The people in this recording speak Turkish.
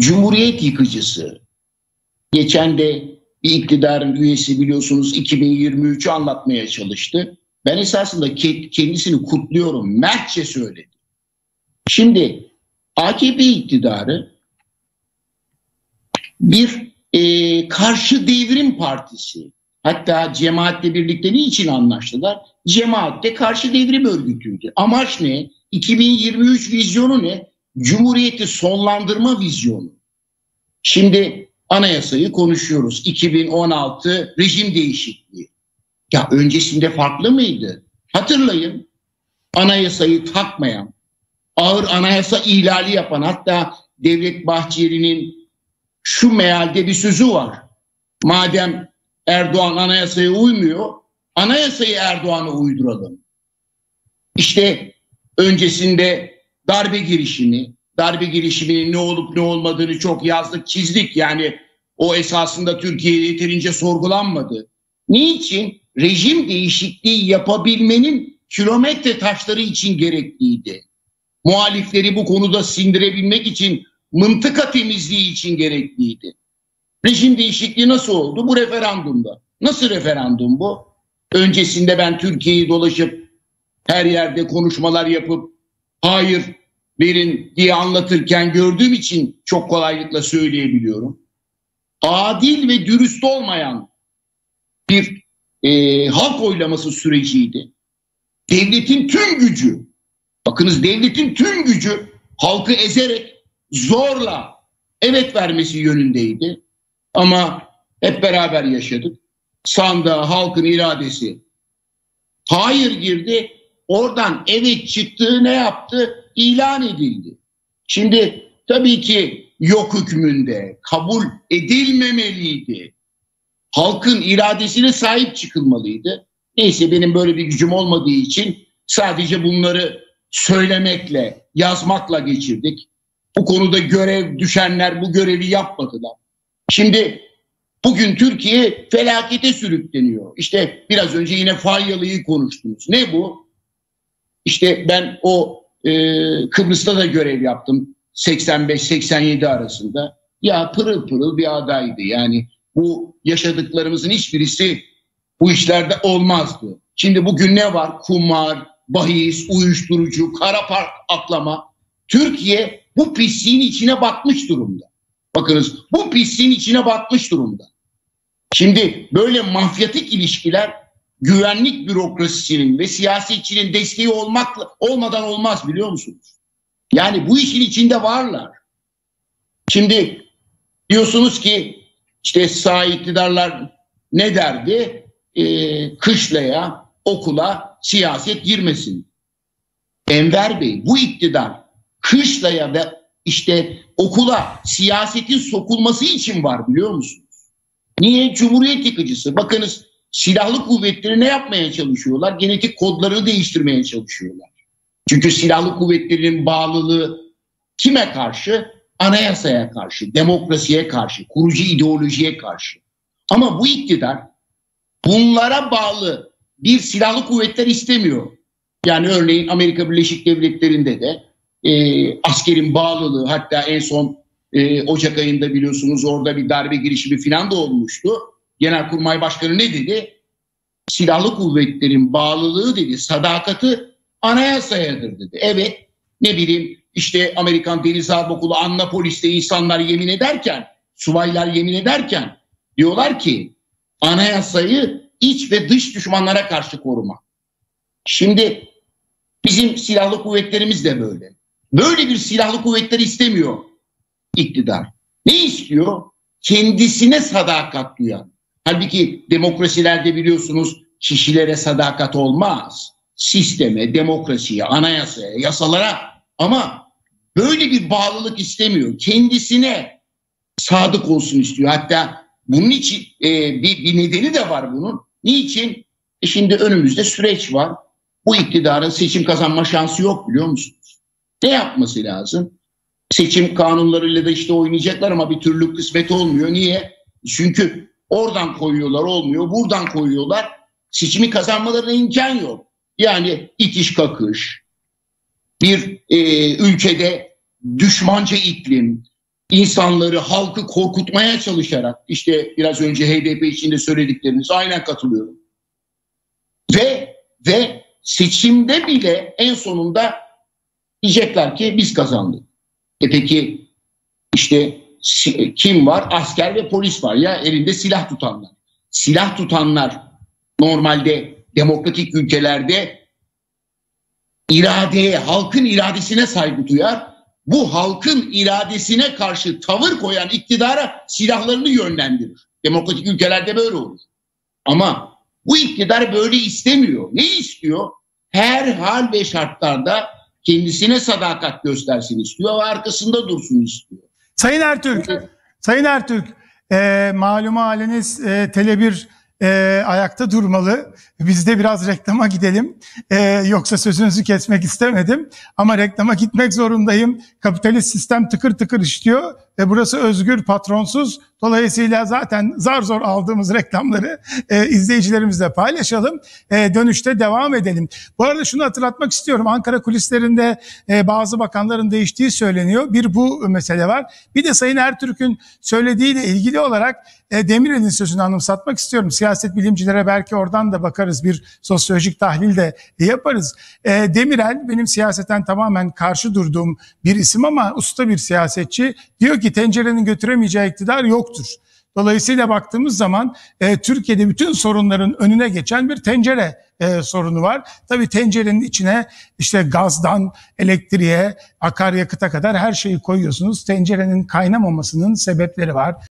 Cumhuriyet yıkıcısı. Geçen de bir iktidarın üyesi biliyorsunuz 2023'ü anlatmaya çalıştı. Ben esasında kendisini kutluyorum. Mertçe söyledi. Şimdi AKP iktidarı bir karşı devrim partisi. Hatta cemaatle birlikte niçin anlaştılar? Cemaatte karşı devrim örgütüydü. Amaç ne? 2023 vizyonu ne? Cumhuriyeti sonlandırma vizyonu. Şimdi anayasayı konuşuyoruz. 2016 rejim değişikliği. Ya öncesinde farklı mıydı? Hatırlayın. Anayasayı takmayan, ağır anayasa ihlali yapan, hatta Devlet Bahçeli'nin şu mealde bir sözü var. Madem Erdoğan anayasaya uymuyor, anayasayı Erdoğan'a uyduralım. İşte öncesinde darbe girişiminin ne olup ne olmadığını çok yazdık, çizdik. Yani o esasında Türkiye'de yeterince sorgulanmadı. Niçin? Rejim değişikliği yapabilmenin kilometre taşları için gerekliydi. Muhalifleri bu konuda sindirebilmek için, mıntıka temizliği için gerekliydi. Rejim değişikliği nasıl oldu? Bu referandumda. Nasıl referandum bu? Öncesinde ben Türkiye'yi dolaşıp her yerde konuşmalar yapıp hayır verin diye anlatırken gördüğüm için çok kolaylıkla söyleyebiliyorum. Adil ve dürüst olmayan bir halk oylaması süreciydi. Devletin tüm gücü, bakınız devletin tüm gücü halkı ezerek zorla evet vermesi yönündeydi. Ama hep beraber yaşadık. Sandığa halkın iradesi hayır girdi. Oradan evet çıktığı ne yaptı? İlan edildi. Şimdi tabii ki yok hükmünde kabul edilmemeliydi. Halkın iradesine sahip çıkılmalıydı. Neyse benim böyle bir gücüm olmadığı için sadece bunları söylemekle, yazmakla geçirdik. Bu konuda görev düşenler bu görevi yapmadılar. Şimdi bugün Türkiye felakete sürükleniyor. İşte biraz önce yine Falyalı'yı konuştunuz. Ne bu? İşte ben o Kıbrıs'ta da görev yaptım 85-87 arasında. Ya pırıl pırıl bir adaydı. Yani bu yaşadıklarımızın hiçbirisi bu işlerde olmazdı. Şimdi bugün ne var? Kumar, bahis, uyuşturucu, kara park aklama. Türkiye bu pisliğin içine batmış durumda. Bakınız bu pisliğin içine batmış durumda. Şimdi böyle mafyatik ilişkiler güvenlik bürokrasisinin ve siyasetçinin desteği olmadan olmaz biliyor musunuz? Yani bu işin içinde varlar. Şimdi diyorsunuz ki işte sağ iktidarlar ne derdi? Kışlaya, okula siyaset girmesin. Enver Bey bu iktidar kışlaya ve işte okula siyasetin sokulması için var biliyor musunuz? Niye? Cumhuriyet yıkıcısı. Bakınız silahlı kuvvetleri ne yapmaya çalışıyorlar? Genetik kodlarını değiştirmeye çalışıyorlar. Çünkü silahlı kuvvetlerin bağlılığı kime karşı? Anayasaya karşı, demokrasiye karşı, kurucu ideolojiye karşı. Ama bu iktidar bunlara bağlı bir silahlı kuvvetler istemiyor. Yani örneğin Amerika Birleşik Devletleri'nde de askerin bağlılığı, hatta en son Ocak ayında biliyorsunuz orada bir darbe girişimi falan da olmuştu. Genelkurmay Başkanı ne dedi? Silahlı kuvvetlerin bağlılığı dedi, sadakati anayasayadır dedi. Evet, ne bileyim işte Amerikan Deniz Harp Okulu Annapolis'te insanlar yemin ederken, subaylar yemin ederken diyorlar ki anayasayı iç ve dış düşmanlara karşı koruma. Şimdi bizim silahlı kuvvetlerimiz de böyle. Böyle bir silahlı kuvvetler istemiyor iktidar. Ne istiyor? Kendisine sadakat duyan. Halbuki demokrasilerde biliyorsunuz kişilere sadakat olmaz. Sisteme, demokrasiye, anayasaya, yasalara, ama böyle bir bağlılık istemiyor. Kendisine sadık olsun istiyor. Hatta bunun için bir nedeni de var bunun. Niçin? Şimdi önümüzde süreç var. Bu iktidarın seçim kazanma şansı yok biliyor musunuz? Ne yapması lazım? Seçim kanunlarıyla da işte oynayacaklar ama bir türlü kısmet olmuyor. Niye? Çünkü oradan koyuyorlar olmuyor, buradan koyuyorlar. Seçimi kazanmalarına imkan yok. Yani itiş kakış, bir ülkede düşmanca iklim, insanları, halkı korkutmaya çalışarak, işte biraz önce HDP içinde söyledikleriniz, aynen katılıyorum. Ve seçimde bile en sonunda diyecekler ki biz kazandık. Peki işte kim var? Asker ve polis var ya, elinde silah tutanlar. Silah tutanlar normalde demokratik ülkelerde iradeye, halkın iradesine saygı duyar. Bu halkın iradesine karşı tavır koyan iktidara silahlarını yönlendirir. Demokratik ülkelerde böyle olur. Ama bu iktidar böyle istemiyor. Ne istiyor? Her hal ve şartlarda kendisine sadakat göstersin istiyor ve arkasında dursun istiyor. Sayın Ertürk, malum haliniz Tele1 ayakta durmalı. Biz de biraz reklama gidelim. Yoksa sözünüzü kesmek istemedim. Ama reklama gitmek zorundayım. Kapitalist sistem tıkır tıkır işliyor. Ve burası özgür, patronsuz. Dolayısıyla zaten zar zor aldığımız reklamları izleyicilerimizle paylaşalım. Dönüşte devam edelim. Bu arada şunu hatırlatmak istiyorum. Ankara kulislerinde bazı bakanların değiştiği söyleniyor. Bir bu mesele var. Bir de Sayın Ertürk'ün söylediğiyle ilgili olarak Demirel'in sözünü anımsatmak istiyorum. Siyaset bilimcilere belki oradan da bakarız. Bir sosyolojik tahlil de yaparız. Demirel benim siyaseten tamamen karşı durduğum bir isim ama usta bir siyasetçi. Diyor ki tencerenin götüremeyeceği iktidar yoktur. Dolayısıyla baktığımız zaman Türkiye'de bütün sorunların önüne geçen bir tencere sorunu var. Tabii tencerenin içine işte gazdan elektriğe, akaryakıta kadar her şeyi koyuyorsunuz. Tencerenin kaynamamasının sebepleri var.